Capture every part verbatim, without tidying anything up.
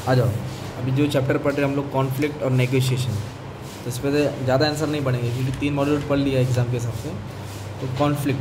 आ जाओ, अभी जो चैप्टर पढ़ रहे हैं हम लोग कॉन्फ्लिक्ट और नेगोशिएशन, तो इस पर ज़्यादा आंसर नहीं पढ़ेंगे क्योंकि तीन मॉड्यूल पढ़ लिया एग्जाम के हिसाब से। तो कॉन्फ्लिक्ट,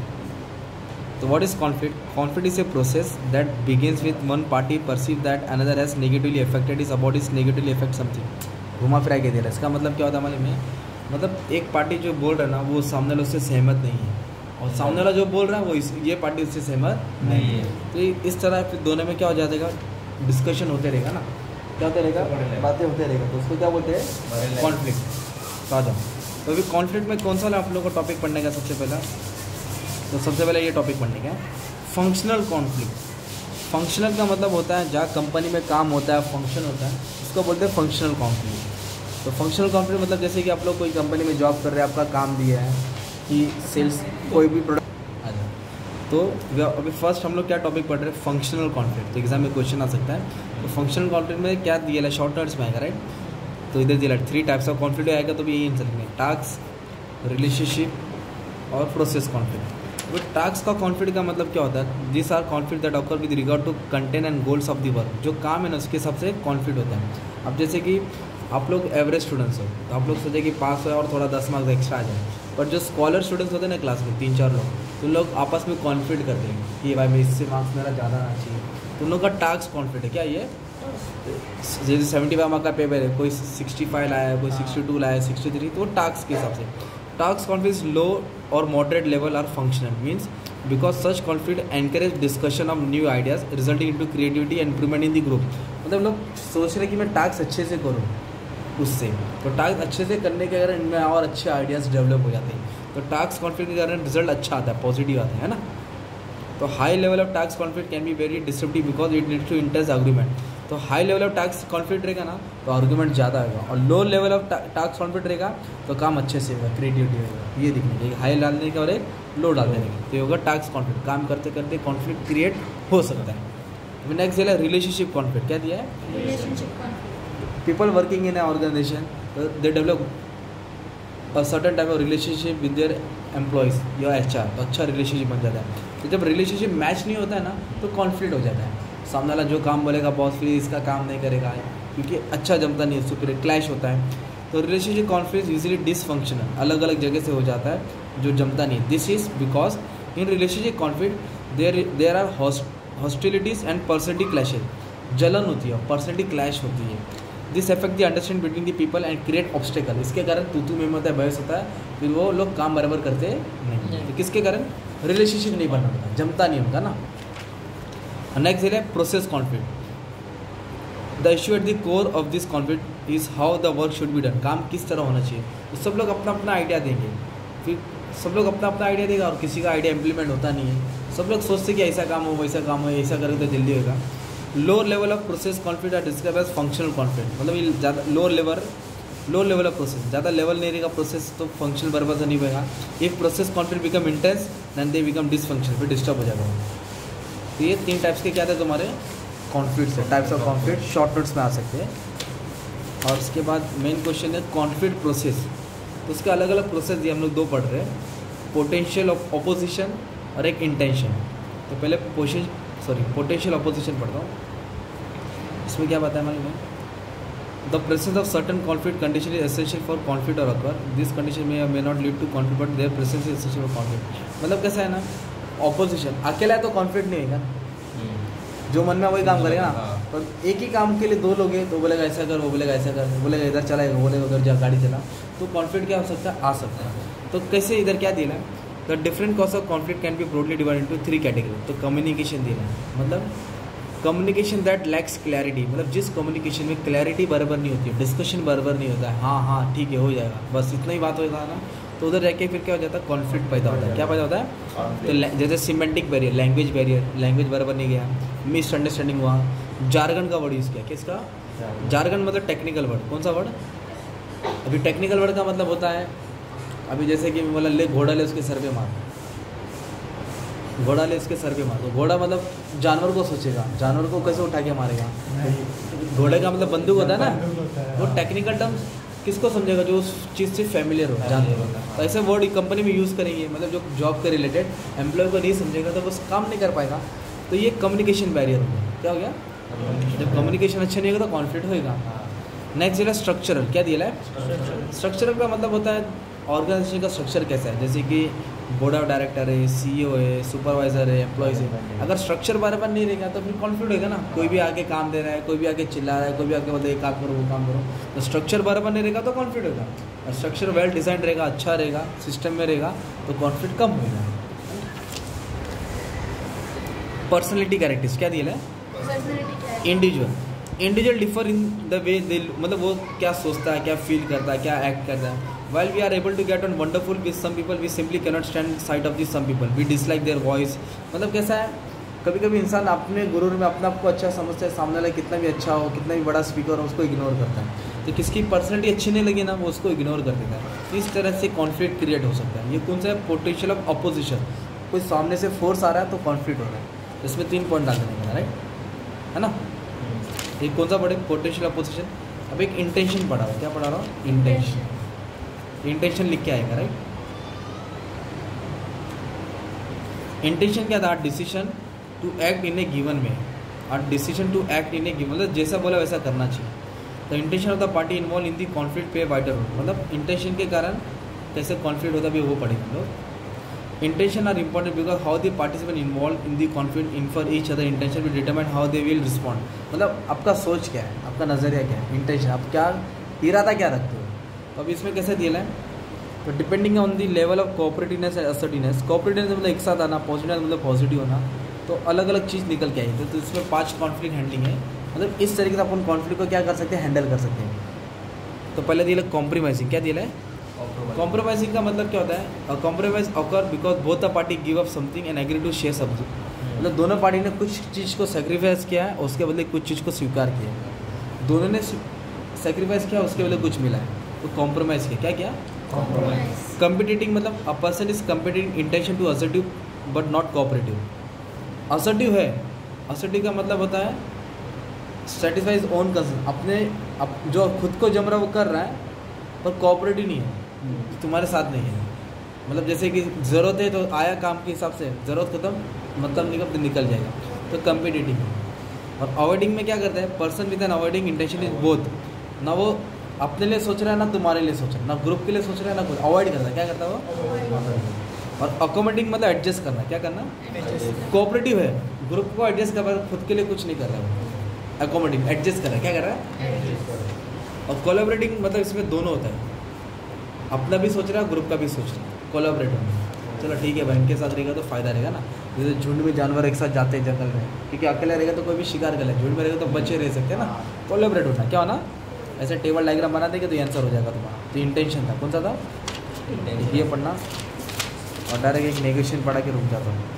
तो what is conflict? Conflict is a process that begins with one party perceive that another has negatively affected is about is negatively affect something. घुमा फिरा के दे रहा है, इसका मतलब क्या होता है मालूम है? मतलब एक पार्टी जो बोल रहा है ना वो सामने वाले उससे सहमत नहीं है, और सामने वाला जो बोल रहा है वो इस ये पार्टी उससे सहमत नहीं है। तो इस तरह फिर दोनों में क्या हो जाएगा, डिस्कशन होते रहेगा ना, क्या होते रहेगा, बातें होते रहेगा, तो उसको क्या बोलते हैं? कॉन्फ्लिक्ट। तो आ जाओ, तो अभी कॉन्फ्लिक्ट में कौन सा आप लोगों को टॉपिक पढ़ने का सबसे पहला? तो सबसे पहले ये टॉपिक पढ़ने का है फंक्शनल कॉन्फ्लिक्ट। फंक्शनल का मतलब होता है जहाँ कंपनी में काम होता है, फंक्शन होता है, उसको बोलते हैं फंक्शनल कॉन्फ्लिक्ट। तो फंक्शनल कॉन्फ्लिक्ट मतलब जैसे कि आप लोग कोई कंपनी में जॉब कर रहे हैं, आपका काम दिया है कि सेल्स कोई भी प्रोडक्ट आ जाए, तो अभी फर्स्ट हम लोग क्या टॉपिक पढ़ रहे हैं? Functional conflict. तो एग्जाम में क्वेश्चन आ सकता है, तो फंक्शनल कॉन्फ्लिक्ट में क्या दिया है, शॉर्ट नोट्स में आएगा, राइट? तो इधर दिया थ्री टाइप्स ऑफ कॉन्फ्लिक्ट आएगा, तो भी यही आंसर में टास्क, रिलेशनशिप और प्रोसेस कॉन्फ्लिक्ट। तो टास्क का कॉन्फ्लिक्ट का मतलब क्या होता है? This are conflict that occur with regard to content and goals of the work. जो काम है ना उसके हिसाब से कॉन्फ्लिक्ट होता है। अब जैसे कि आप लोग एवरेज स्टूडेंट्स हो, तो आप लोग सोचे कि पास हो और थोड़ा दस मार्क्स एक्स्ट्रा आ जाए, पर जो स्कॉलर स्टूडेंट्स होते हैं ना क्लास में तीन चार लोग, तो लोग आपस में कॉन्फ्लिक्ट करते हैं कि भाई मैं इससे मार्क्स मेरा ज़्यादा आना चाहिए, तो उन लोग का टास्क कॉन्फ्लिक्ट है। क्या ये? जैसे सेवेंटी फाइव मार्क का पेपर है, कोई सिक्सटी फाइव लाया है, कोई सिक्सटी टू लाया है, सिक्सटी थ्री, तो वो टास्क के हिसाब से। टास्क कॉन्फ्लिक्ट लो और moderate level are functional, means because such conflict encourage discussion of new ideas resulting into creativity and improvement in the group. मतलब लोग सोच रहे हैं कि मैं टास्क अच्छे से करूँ उससे, तो टास्क अच्छे से करने के कारण इनमें और अच्छे आइडियाज़ डेवलप हो जाते हैं, तो टास्क कॉन्फ्लिक्ट के कारण रिजल्ट अच्छा आता है, पॉजिटिव आता है ना। तो high level of task conflict can be very disruptive because it needs to intense argument. तो high level of task conflict रहेगा ना तो आर्गूमेंट ज़्यादा होगा, और low level of task conflict रहेगा तो काम अच्छे से होगा, क्रिएटिविटी होगा। ये दिखने एक हाई डालने का और एक लो डाल देने का, तो ये होगा टास्क कॉन्फ्लिक्ट। काम करते करते कॉन्फ्लिक्ट क्रिएट हो सकता है। नेक्स्ट दिया रिलेशनशिप कॉन्फ्लिक्ट। क्या दिया है? Relationship conflict. People working in a organization they develop a certain type of relationship with their employees या एच आर, तो अच्छा रिलेशनशिप बन जाता है। तो जब रिलेशनशिप मैच नहीं होता है ना तो कॉन्फ्लिक्ट हो जाता है। सामने वाला जो काम बोलेगा बॉस फिर इसका काम नहीं करेगा क्योंकि अच्छा जमता नहीं है, उससे फिर क्लैश होता है। तो रिलेशनशिप कॉन्फ्लिक्ट यूजुअली डिसफंक्शनल, अलग अलग जगह से हो जाता है जो जमता नहीं है। This is because in relationship conflict there there are hostilities and personality clashes, जलन होती है, पर्सनैलिटी क्लैश होती है। This affect the understanding between the people and create obstacle. इसके कारण तू तू में होता है, बहस होता है, फिर वो लोग काम बराबर करते नहीं। तो किसके कारण? रिलेशनशिप नहीं बन पाता, जमता नहीं होता ना। नेक्स्ट है process conflict. The issue at the core of this conflict is how the work should be done. काम किस तरह होना चाहिए, तो सब लोग अपना अपना आइडिया देंगे, फिर सब लोग अपना अपना आइडिया देगा और किसी का आइडिया इंप्लीमेंट होता नहीं है। सब लोग सोचते कि ऐसा काम हो, वैसा काम हो, ऐसा करें तो जल्दी होगा। Lower level of process conflict are describe as functional conflict. मतलब ये ज़्यादा lower level low level of process, ज़्यादा लेवल नहीं रहेगा प्रोसेस तो फंक्शनल बराबर से नहीं होगा। If process conflict become intense then they become dysfunction, फिर डिस्टर्ब हो जाएगा। तो ये तीन टाइप्स के क्या थे तुम्हारे कॉन्फ्लिक्ट्स है, types of conflict short notes में आ सकते हैं। और उसके बाद मेन क्वेश्चन है कॉन्फ्लिक्ट प्रोसेस। तो उसके अलग अलग प्रोसेस दिए, हम लोग दो पढ़ रहे हैं, पोटेंशियल ऑफ ऑपोजिशन और एक इंटेंशन। तो पहले पोशन सॉरी पोटेंशियल ऑपोजिशन पढ़ता हूँ। इसमें क्या बताया मैंने? The presence of certain conflict condition is essential for conflict और अकर दिस कंडीशन में may not lead to conflict but their presence is essential for conflict. मतलब कैसा है ना, ऑपोजिशन अकेला है तो कॉन्फ्लिक्ट नहीं होगा, जो मन में वही काम करेगा ना। पर एक ही काम के लिए दो लोग हैं, तो बोलेगा ऐसा कर, वो बोलेगा ऐसा कर, बोलेगा इधर चलाएगा, बोलेगा उधर जा गाड़ी चला, तो कॉन्फ्लिक्ट क्या हो सकता है? आ सकता है। तो कैसे इधर क्या देना है? The different cause of conflict can be broadly divide into three category. तो कम्युनिकेशन देना है, मतलब कम्युनिकेशन दैट लैक्स क्लैरिटी, मतलब जिस कम्युनिकेशन में क्लैरिटी बराबर नहीं होती है, डिस्कशन बराबर नहीं होता है, हाँ हाँ ठीक है हो जाएगा, बस इतना ही बात हो जाता है ना, तो उधर रह के फिर क्या हो जाता है? कॉन्फ्लिक्ट पैदा होता है। क्या पैदा होता है? तो जैसे semantic barrier, language barrier, language बराबर नहीं गया, मिसअंडरस्टैंडिंग हुआ, जार्गन का वर्ड यूज़ किया। किसका? जार्गन मतलब टेक्निकल वर्ड। कौन सा वर्ड? अभी टेक्निकल वर्ड का मतलब होता है, अभी जैसे कि बोला ले घोड़ा ले उसके सर पे मार, घोड़ा ले उसके सर पे मार। तो घोड़ा मतलब जानवर को सोचेगा, जानवर को कैसे उठा के मारेगा? घोड़े का मतलब बंदूक होता है ना, वो टेक्निकल टर्म्स किसको समझेगा? जो उस चीज़ से फैमिलियर हो, जानवर होता है। तो ऐसे वर्ड कंपनी में यूज़ करेंगे, मतलब जो जॉब के रिलेटेड एम्प्लॉय को नहीं समझेगा तो बस काम नहीं कर पाएगा। तो ये कम्युनिकेशन बैरियर हो गया। क्या हो गया? जब कम्युनिकेशन अच्छा नहीं होगा तो कॉन्फ्लिक्ट होएगा। नेक्स्ट दिया स्ट्रक्चरल, क्या दिया है स्ट्रक्चरल का मतलब होता है ऑर्गेनाइजेशन का स्ट्रक्चर कैसा है, जैसे कि बोर्ड ऑफ डायरेक्टर है, सीईओ है, सुपरवाइजर है, एम्प्लॉयज़ है। अगर स्ट्रक्चर बराबर नहीं रहेगा तो फिर कॉन्फ्लिक्ट होगा ना, कोई भी आके काम दे रहा है, कोई भी आके चिल्ला रहा है, कोई भी आके बोलते एक काम करो वो काम करो, तो स्ट्रक्चर बराबर नहीं रहेगा तो कॉन्फ्लिक्ट होगा। और स्ट्रक्चर वेल डिजाइन रहेगा, अच्छा रहेगा, सिस्टम में रहेगा तो कॉन्फ्लिक्ट कम होगा। पर्सनैलिटी कैरेक्टर्स क्या दिया है individual, individual differ in the way they, मतलब वो क्या सोचता है, क्या फील करता है, क्या एक्ट करता है। While we are able to get on wonderful with some people, we simply cannot stand sight of these some people. We dislike their voice. मतलब कैसा है, कभी कभी इंसान अपने गुरूर में अपने आप को अच्छा समझता है, सामने वाला कितना भी अच्छा हो, कितना भी बड़ा स्पीकर हो, उसको इग्नोर करता है। तो किसकी पर्सनैलिटी अच्छी नहीं लगी ना, वो उसको इग्नोर कर देता है। इस तरह से कॉन्फ्लिक्ट क्रिएट हो सकता है। ये कौन सा है, पोटेंशियल ऑफ अपोजिशन, कोई सामने से फोर्स आ रहा है तो कॉन्फ्लिक्ट हो रहा है। इसमें तीन पॉइंट डाल देने का, राइट है ना। एक कौन सा पढ़े, पोटेंशियल अपोजिशन। अब एक इंटेंशन पढ़ा हो, क्या पढ़ा रहा हूँ, इंटेंशन। इंटेंशन लिख के आएगा, राइट। इंटेंशन क्या था, decision to act in a given में, और decision to act in a given, मतलब जैसा बोला वैसा करना चाहिए। तो intention of the party involve in the conflict play vital role, मतलब इंटेंशन के कारण कैसे कॉन्फ्लिक्ट होता है वो पढ़ेंगे हम लोग। Intention are important because how the participant involve in the conflict in for each other intention will determine how they will respond. मतलब आपका सोच क्या है, आपका नज़रिया क्या है, इंटेंशन, आप क्या इरादा क्या रखते हो। तो अब इसमें कैसे दिया है, तो depending on the level of cooperativeness and assertiveness. Cooperativeness मतलब एक साथ आना, पॉजिटिव मतलब पॉजिटिव होना, तो अलग अलग चीज़ निकल के आई। तो इसमें पांच कॉन्फ्लिक्ट हैंडलिंग है, मतलब इस तरीके से अपन कॉन्फ्लिक्ट को क्या कर सकते हैं, हैंडल कर सकते हैं। तो पहले दिया कॉम्प्रोमाइजिंग, क्या दिया है कॉम्प्रोमाइजिंग का मतलब क्या होता है, compromise occur because both the party give up something and agree to share something. मतलब दोनों पार्टी ने कुछ चीज़ को सेक्रीफाइस किया है और उसके बदले कुछ चीज़ को स्वीकार किया है। दोनों ने सेक्रीफाइस किया, उसके बदले कुछ मिला है, तो कॉम्प्रोमाइज़ किया। क्या क्या कॉम्प्रोमाइज। कंपिटिटिंग मतलब a person is competing intention to assertive but not cooperative. Assertive है, असर्टिव का मतलब होता है सेटिस्फाइज ओन कंसर्न, अपने अप, जो खुद को जम रहा है वो कर रहा है पर कोऑपरेटिव नहीं है, तुम्हारे साथ नहीं है। मतलब जैसे कि ज़रूरत है तो आया काम के हिसाब से, ज़रूरत खत्म मतलब निकल निकल जाएगा, तो कंपिटिटिव है। और अवॉइडिंग में क्या करता है, person with an avoiding intention is both, ना वो अपने लिए सोच रहा है ना तुम्हारे लिए सोच रहा है, ना ग्रुप के लिए सोच रहा है ना कुछ, अवॉइड करता है। क्या करता है वो। और अकोमोडेटिंग मतलब एडजस्ट करना, क्या करना, कोऑपरेटिव है, ग्रुप को एडजस्ट कर रहा है, खुद के लिए कुछ नहीं कर रहा है वो। अकोमोडेटिंग एडजस्ट कर रहा है, क्या कर रहा है। और कोलैबोरेटिंग मतलब इसमें दोनों होता है, अपना भी सोच रहा है, ग्रुप का भी सोच रहा है, कोलैबोरेट होना। चलो ठीक है भाई, इनके साथ रहेगा तो फ़ायदा रहेगा ना। जैसे झुंड में जानवर एक साथ जाते हैं जंगल में, क्योंकि अकेले रहेगा तो कोई भी शिकार कर ले, झुंड में रहेगा तो बच्चे रह सकते हैं ना। कोलैबोरेट होना क्या होना, ऐसे टेबल डायग्राम बना देंगे तो ये आंसर हो जाएगा तुम्हारा। तो इंटेंशन था, कौन सा था, ये पढ़ना। और डायरेक्ट एक नेगोशिएशन पढ़ा के रुक जाता हूँ।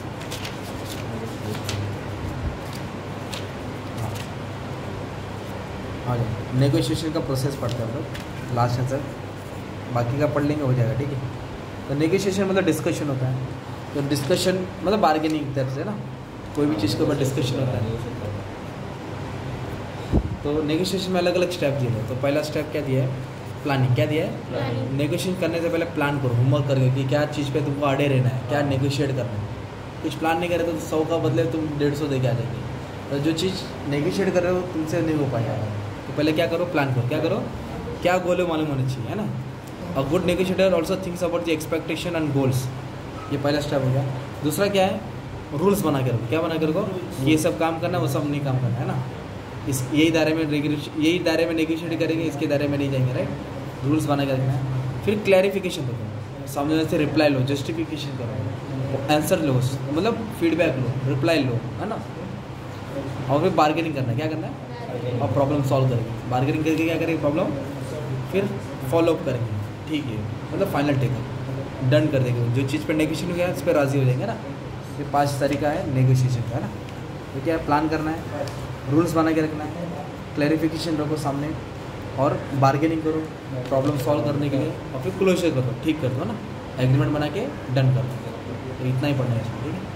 हाँ जी, नेगोशिएशन का प्रोसेस पढ़ते हैं हम लोग, लास्ट आंसर बाकी का पढ़ लेंगे, हो जाएगा ठीक है। तो नेगोशिएशन मतलब डिस्कशन होता है, तो डिस्कशन मतलब बार्गेनिंग तरफ से ना, कोई भी चीज़ के ऊपर डिस्कशन होता है। तो नेगोशिएशन में अलग अलग स्टेप दिए हैं। तो पहला स्टेप क्या दिया है, प्लानिंग। क्या दिया है, नेगोशिएशन करने से पहले प्लान करो, होमवर्क करके कि क्या चीज़ पे तुमको अड़े रहना है, क्या नेगोशिएट करना है। कुछ प्लान नहीं करे तो सौ का बदले तुम डेढ़ सौ दे के आ जाएंगे, तो जो चीज़ नेगोशिएट कर रहे हो तुमसे नहीं हो पाएगा। तो पहले क्या करो, प्लान करो, क्या करो, क्या गोल है मालूम होना चाहिए, है ना। और good negotiator also thinks about the expectation and goals, ये पहला स्टेप हो गया। दूसरा क्या है, रूल्स बना के रखो। क्या बना के रखो, ये सब काम करना, वो सब नहीं काम करना, है ना। इस यही दायरे में यही दायरे में नेगोशिएट करेंगे, इसके दायरे में नहीं जाएंगे, राइट। रूल्स बना के रखना है। फिर क्लैरिफिकेशन दो, सामने से रिप्लाई लो, जस्टिफिकेशन करो, आंसर लो, मतलब फीडबैक लो, रिप्लाई लो, है ना। और फिर बार्गेनिंग करना है। क्या करना है, और प्रॉब्लम सॉल्व करेंगे। बार्गेनिंग करके क्या करेंगे, प्रॉब्लम फिर फॉलोअप करेंगे, ठीक है, मतलब फाइनल टेक डन कर देंगे। जो चीज़ पर नेगोशिएशन हो गया उस पर राज़ी हो जाएंगे ना। ये पांच तरीका है नेगोशिएशन का, है ना। तो क्या है, प्लान करना है, रूल्स बना के रखना है, क्लैरिफिकेशन रखो सामने, और बार्गेनिंग करो प्रॉब्लम सॉल्व करने के लिए, और फिर क्लोजर करो, ठीक कर दो ना, एग्रीमेंट बना के डन कर दो। तो इतना ही पढ़ना है इसमें, ठीक है।